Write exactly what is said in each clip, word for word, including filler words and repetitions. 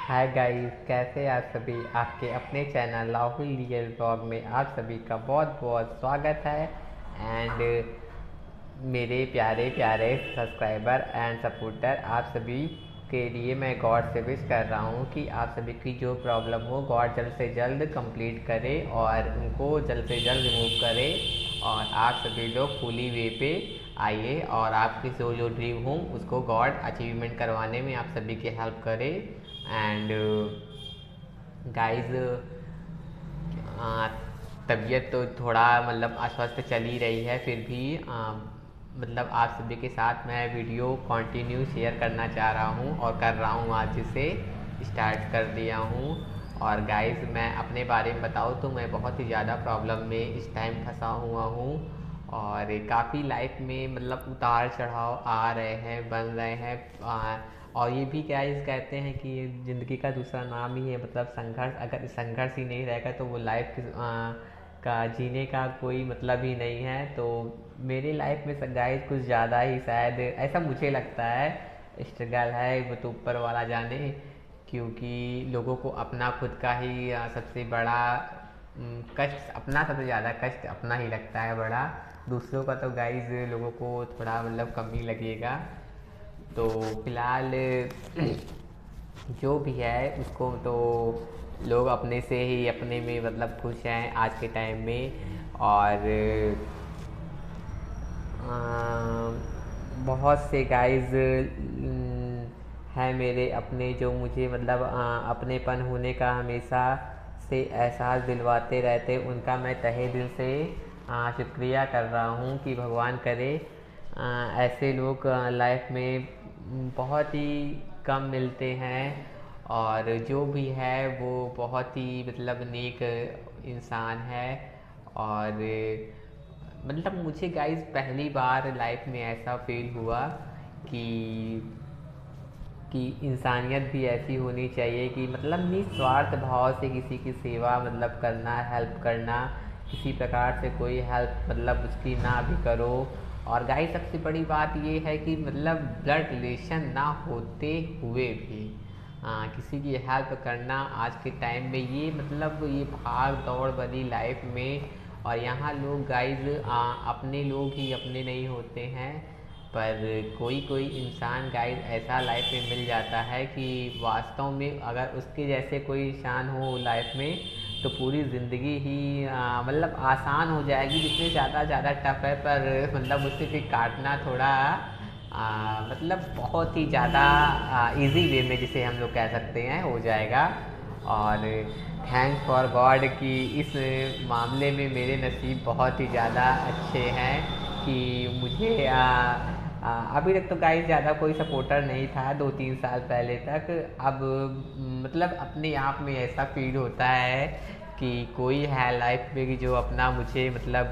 Hi guys, कैसे आप सभी। आपके अपने चैनल राहुल रियल ब्लॉग में आप सभी का बहुत बहुत स्वागत है। एंड मेरे प्यारे प्यारे सब्सक्राइबर एंड सपोर्टर, आप सभी के लिए मैं गॉड से विश कर रहा हूँ कि आप सभी की जो प्रॉब्लम हो गॉड जल्द से जल्द कंप्लीट करे और उनको जल्द से जल्द रिमूव करे और आप सभी लोग फुली वे पे आइए और आपकी जो जो ड्रीम हो उसको गॉड अचीवमेंट करवाने में आप सभी की हेल्प करे। एंड गाइस, तबीयत तो थोड़ा मतलब अस्वस्थ चल ही रही है, फिर भी आ, मतलब आप सभी के साथ मैं वीडियो कंटिन्यू शेयर करना चाह रहा हूँ और कर रहा हूँ। आज से स्टार्ट कर दिया हूँ। और गाइस, मैं अपने बारे में बताऊँ तो मैं बहुत ही ज़्यादा प्रॉब्लम में इस टाइम फंसा हुआ हूँ और काफ़ी लाइफ में मतलब उतार चढ़ाव आ रहे हैं, बन रहे हैं। आ, और ये भी गाइस कहते हैं कि ये ज़िंदगी का दूसरा नाम ही है, मतलब संघर्ष। अगर संघर्ष ही नहीं रहेगा तो वो लाइफ का जीने का कोई मतलब ही नहीं है। तो मेरी लाइफ में गाइस कुछ ज़्यादा ही शायद ऐसा मुझे लगता है स्ट्रगल है, वो तो ऊपर वाला जाने। क्योंकि लोगों को अपना खुद का ही सबसे बड़ा कष्ट, अपना सबसे ज़्यादा कष्ट अपना ही लगता है बड़ा। दूसरों का तो गाइस लोगों को थोड़ा मतलब कम ही लगेगा। तो फिलहाल जो भी है उसको तो लोग अपने से ही अपने में मतलब खुश हैं आज के टाइम में। और आ, बहुत से गाइस हैं मेरे अपने जो मुझे मतलब आ, अपनेपन होने का हमेशा से एहसास दिलवाते रहते। उनका मैं तहे दिल से आ, शुक्रिया कर रहा हूँ कि भगवान करे आ, ऐसे लोग लाइफ में बहुत ही कम मिलते हैं। और जो भी है वो बहुत ही मतलब नेक इंसान है। और मतलब मुझे गाइस पहली बार लाइफ में ऐसा फील हुआ कि कि इंसानियत भी ऐसी होनी चाहिए कि मतलब निस्वार्थ भाव से किसी की सेवा मतलब करना, हेल्प करना, किसी प्रकार से कोई हेल्प मतलब उसकी ना भी करो। और गाइस सबसे बड़ी बात ये है कि मतलब ब्लड रिलेशन ना होते हुए भी आ, किसी की हेल्प करना आज के टाइम में, ये मतलब ये भाग दौड़ वाली लाइफ में। और यहाँ लोग गाइस अपने लोग ही अपने नहीं होते हैं, पर कोई कोई इंसान गाइस ऐसा लाइफ में मिल जाता है कि वास्तव में अगर उसके जैसे कोई इंसान हो लाइफ में तो पूरी ज़िंदगी ही मतलब आसान हो जाएगी। जितने ज़्यादा ज़्यादा टफ है पर मतलब उससे फिर काटना थोड़ा आ, मतलब बहुत ही ज़्यादा इजी वे में जिसे हम लोग कह सकते हैं हो जाएगा। और थैंक्स फॉर गॉड कि इस मामले में मेरे नसीब बहुत ही ज़्यादा अच्छे हैं कि मुझे आ, आ, अभी तक तो गाइस ज़्यादा कोई सपोर्टर नहीं था दो तीन साल पहले तक। अब मतलब अपने आप में ऐसा फील होता है कि कोई है लाइफ में कि जो अपना मुझे मतलब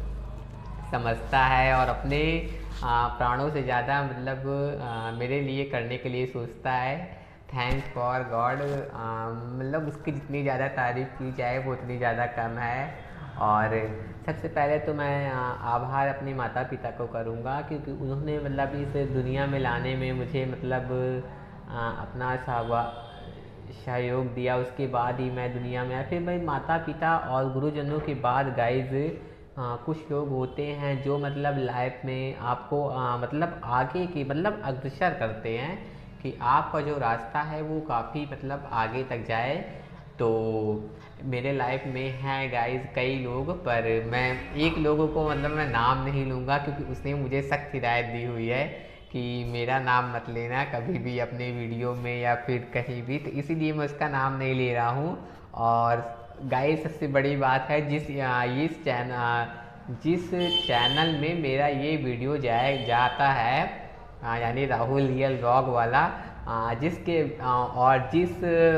समझता है और अपने आ, प्राणों से ज़्यादा मतलब आ, मेरे लिए करने के लिए सोचता है। Thanks for god. मतलब उसकी जितनी ज़्यादा तारीफ़ की जाए वो उतनी ज़्यादा कम है। और सबसे पहले तो मैं आ, आभार अपने माता पिता को करूँगा क्योंकि उन्होंने मतलब इस दुनिया में लाने में मुझे मतलब आ, अपना सहवा सहयोग दिया। उसके बाद ही मैं दुनिया में आया। फिर मेरे माता पिता और गुरुजनों के बाद गाइज हाँ कुछ लोग होते हैं जो मतलब लाइफ में आपको आ, मतलब आगे की मतलब अग्रसर करते हैं कि आपका जो रास्ता है वो काफ़ी मतलब आगे तक जाए। तो मेरे लाइफ में हैं गाइस कई लोग, पर मैं एक लोगों को मतलब मैं नाम नहीं लूँगा क्योंकि उसने मुझे सख्त हिदायत दी हुई है कि मेरा नाम मत लेना कभी भी अपने वीडियो में या फिर कहीं भी, तो इसीलिए मैं उसका नाम नहीं ले रहा हूँ। और गाइस सबसे बड़ी बात है, जिस इस चैनल जिस चैनल में मेरा ये वीडियो जाए जाता है यानी राहुल रियल ब्लॉग वाला, जिसके और जिस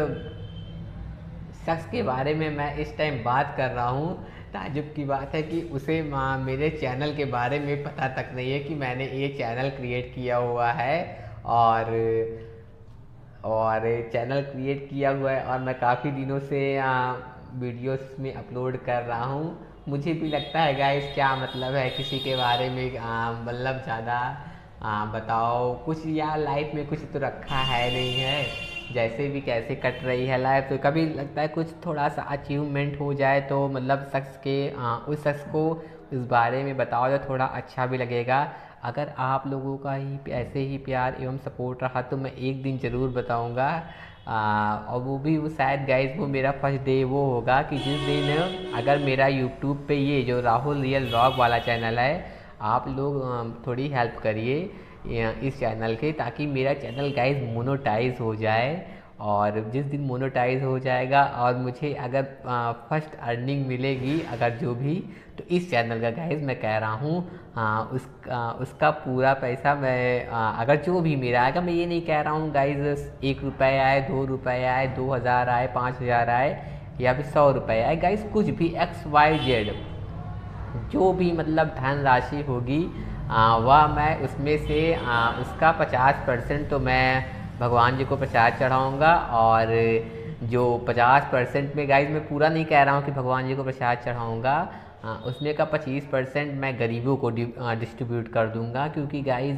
शख्स के बारे में मैं इस टाइम बात कर रहा हूँ, ताज्जुब की बात है कि उसे मेरे चैनल के बारे में पता तक नहीं है कि मैंने ये चैनल क्रिएट किया हुआ है। और और चैनल क्रिएट किया हुआ है और मैं काफ़ी दिनों से वीडियोस में अपलोड कर रहा हूँ। मुझे भी लगता है गाइस क्या मतलब है किसी के बारे में मतलब ज़्यादा बताओ कुछ, या लाइफ में कुछ तो रखा है नहीं है। जैसे भी कैसे कट रही है लाइफ। तो कभी लगता है कुछ थोड़ा सा अचीवमेंट हो जाए तो मतलब शख्स के आ, उस शख्स को इस बारे में बताओ तो थोड़ा अच्छा भी लगेगा। अगर आप लोगों का ही ऐसे ही प्यार एवं सपोर्ट रहा तो मैं एक दिन ज़रूर बताऊंगा। आ, और वो भी वो शायद गाइस वो मेरा फर्स्ट डे वो होगा कि जिस दिन अगर मेरा यूट्यूब पे ये जो राहुल रियल व्लॉग वाला चैनल है, आप लोग आ, थोड़ी हेल्प करिए इस चैनल के, ताकि मेरा चैनल गाइस मोनेटाइज हो जाए। और जिस दिन मोनेटाइज हो जाएगा और मुझे अगर फर्स्ट अर्निंग मिलेगी अगर जो भी, तो इस चैनल का गाइस मैं कह रहा हूँ उस आ, उसका पूरा पैसा मैं आ, अगर जो भी मेरा आएगा, मैं ये नहीं कह रहा हूँ गाइस एक रुपये आए, दो रुपये आए, दो हज़ार आए, पाँच हज़ार आए या फिर सौ रुपये आए, गाइस कुछ भी एक्स वाई जेड जो भी मतलब धन राशि होगी वह मैं उसमें से आ, उसका पचास परसेंट तो मैं भगवान जी को प्रसाद चढ़ाऊँगा। और जो पचास परसेंट में गाइज मैं पूरा नहीं कह रहा हूँ कि भगवान जी को प्रसाद चढ़ाऊँगा, उसमें का पच्चीस परसेंट मैं गरीबों को डिस्ट्रीब्यूट कर दूँगा। क्योंकि गाइज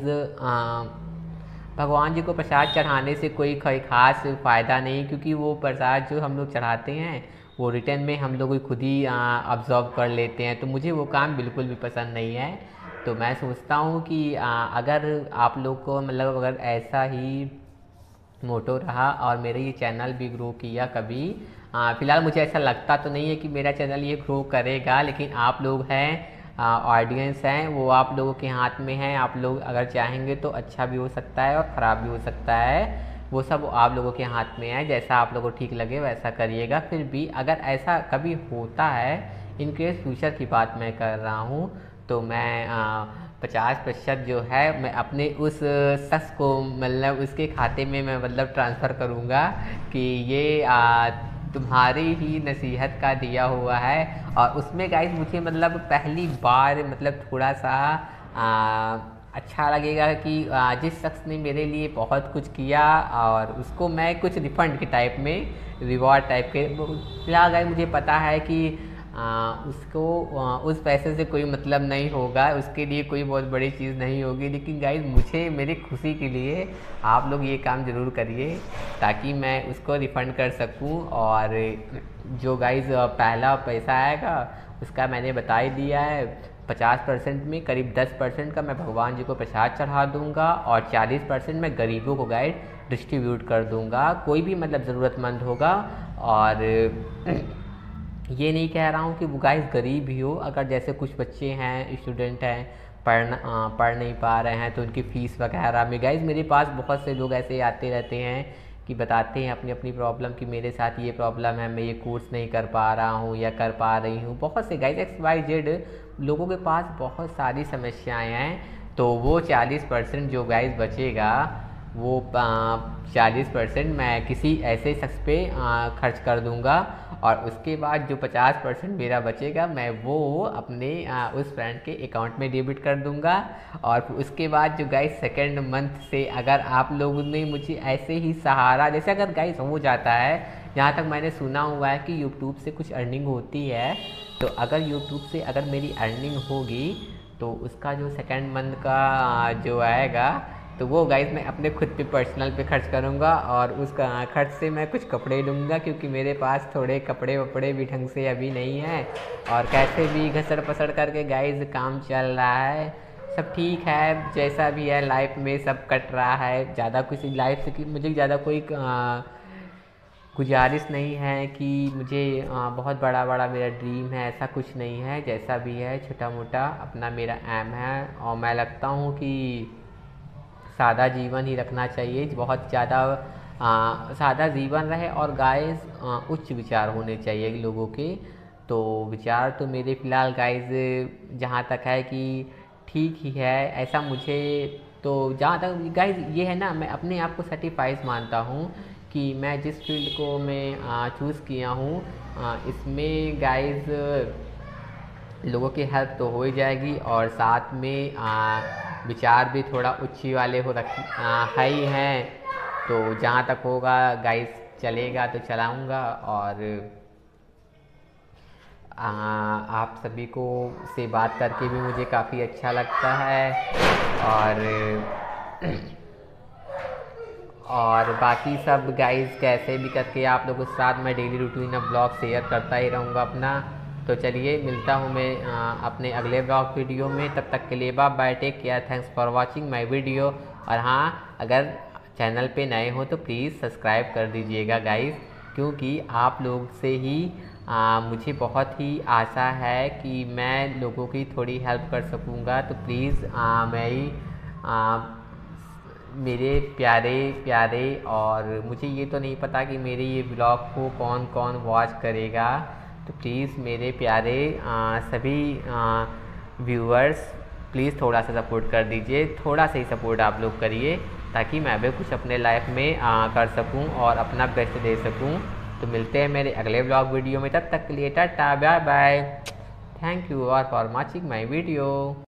भगवान जी को प्रसाद चढ़ाने से कोई खास फ़ायदा नहीं, क्योंकि वो प्रसाद जो हम लोग चढ़ाते हैं वो रिटर्न में हम लोग खुद ही ऑब्जॉर्व कर लेते हैं। तो मुझे वो काम बिल्कुल भी पसंद नहीं है। तो मैं सोचता हूँ कि आ, अगर आप लोग को मतलब अगर ऐसा ही मोटो रहा और मेरा ये चैनल भी ग्रो किया कभी, फ़िलहाल मुझे ऐसा लगता तो नहीं है कि मेरा चैनल ये ग्रो करेगा, लेकिन आप लोग हैं ऑडियंस हैं वो आप लोगों के हाथ में है। आप लोग अगर चाहेंगे तो अच्छा भी हो सकता है और ख़राब भी हो सकता है, वो सब आप लोगों के हाथ में है। जैसा आप लोगों को ठीक लगे वैसा करिएगा। फिर भी अगर ऐसा कभी होता है, इन केस फ्यूचर की बात मैं कर रहा हूँ, तो मैं पचास प्रतिशत जो है मैं अपने उस शख्स को मतलब उसके खाते में मैं मतलब ट्रांसफ़र करूँगा कि ये आ, तुम्हारी ही नसीहत का दिया हुआ है। और उसमें गाइस मुझे मतलब पहली बार मतलब थोड़ा सा आ, अच्छा लगेगा कि आ, जिस शख्स ने मेरे लिए बहुत कुछ किया और उसको मैं कुछ रिफंड के टाइप में, रिवॉर्ड टाइप के, फिलहाल गाइस मुझे पता है कि आ, उसको आ, उस पैसे से कोई मतलब नहीं होगा, उसके लिए कोई बहुत बड़ी चीज़ नहीं होगी। लेकिन गाइस मुझे मेरी खुशी के लिए आप लोग ये काम ज़रूर करिए ताकि मैं उसको रिफ़ंड कर सकूं। और जो गाइस पहला पैसा आएगा उसका मैंने बता ही दिया है, पचास परसेंट में करीब दस परसेंट का मैं भगवान जी को प्रसाद चढ़ा दूंगा और चालीस परसेंट मैं गरीबों को गाइड डिस्ट्रीब्यूट कर दूंगा, कोई भी मतलब ज़रूरतमंद होगा। और ये नहीं कह रहा हूँ कि वो गाइस गरीब ही हो, अगर जैसे कुछ बच्चे हैं स्टूडेंट हैं पढ़ पढ़ नहीं पा रहे हैं तो उनकी फ़ीस वगैरह में, गाइस मेरे पास बहुत से लोग ऐसे आते रहते हैं कि बताते हैं अपनी अपनी प्रॉब्लम कि मेरे साथ ये प्रॉब्लम है, मैं ये कोर्स नहीं कर पा रहा हूँ या कर पा रही हूँ। बहुत से गाइस एक्स वाई जेड लोगों के पास बहुत सारी समस्याएँ हैं। तो वो चालीस परसेंट जो गाइस बचेगा वो चालीस परसेंट मैं किसी ऐसे शख्स पे खर्च कर दूंगा। और उसके बाद जो पचास परसेंट मेरा बचेगा मैं वो अपने आ, उस फ्रेंड के अकाउंट में डेबिट कर दूंगा। और उसके बाद जो गाइस सेकेंड मंथ से अगर आप लोगों ने मुझे ऐसे ही सहारा, जैसे अगर गाइस हो जाता है, जहाँ तक मैंने सुना हुआ है कि यूट्यूब से कुछ अर्निंग होती है, तो अगर यूट्यूब से अगर मेरी अर्निंग होगी तो उसका जो सेकेंड मंथ का जो आएगा तो वो गाइस मैं अपने खुद पे पर्सनल पे खर्च करूँगा और उस खर्च से मैं कुछ कपड़े लूँगा, क्योंकि मेरे पास थोड़े कपड़े वपड़े भी ढंग से अभी नहीं हैं। और कैसे भी घसड़ पसड़ करके गाइस काम चल रहा है, सब ठीक है, जैसा भी है लाइफ में सब कट रहा है। ज़्यादा कुछ लाइफ से मुझे ज़्यादा कोई गुजारिश नहीं है कि मुझे आ, बहुत बड़ा बड़ा मेरा ड्रीम है, ऐसा कुछ नहीं है। जैसा भी है छोटा मोटा अपना मेरा एम है। और मैं लगता हूँ कि सादा जीवन ही रखना चाहिए, बहुत ज़्यादा सादा जीवन रहे और गाइस उच्च विचार होने चाहिए लोगों के। तो विचार तो मेरे फ़िलहाल गाइस जहाँ तक है कि ठीक ही है, ऐसा मुझे तो जहाँ तक गाइस ये है ना, मैं अपने आप को सर्टिफाइड मानता हूँ कि मैं जिस फील्ड को मैं चूज़ किया हूँ इसमें गाइस लोगों की हेल्प तो हो ही जाएगी और साथ में आ, विचार भी थोड़ा उच्ची वाले हो रख है ही हैं। तो जहाँ तक होगा गाइस चलेगा तो चलाऊँगा। और आ, आप सभी को से बात करके भी मुझे काफ़ी अच्छा लगता है। और और बाकी सब गाइस कैसे भी करके आप लोगों के साथ मैं डेली रूटीन में ब्लॉग शेयर करता ही रहूँगा अपना। तो चलिए मिलता हूँ मैं अपने अगले ब्लॉग वीडियो में। तब तक के लिए bye bye, take care, thanks for watching my video. और हाँ, अगर चैनल पे नए हो तो प्लीज़ सब्सक्राइब कर दीजिएगा गाइस, क्योंकि आप लोग से ही आ, मुझे बहुत ही आशा है कि मैं लोगों की थोड़ी हेल्प कर सकूँगा। तो प्लीज़ मैं ही आ, मेरे प्यारे प्यारे और मुझे ये तो नहीं पता कि मेरे ये ब्लॉग को कौन कौन वॉच करेगा। तो प्लीज़ मेरे प्यारे आ, सभी व्यूअर्स प्लीज़ थोड़ा सा सपोर्ट कर दीजिए, थोड़ा सा ही सपोर्ट आप लोग करिए, ताकि मैं भी कुछ अपने लाइफ में आ, कर सकूं और अपना बेस्ट दे सकूं। तो मिलते हैं मेरे अगले ब्लॉग वीडियो में, तब तक के लिए tata bye bye, thank you और फॉर वॉचिंग माय वीडियो।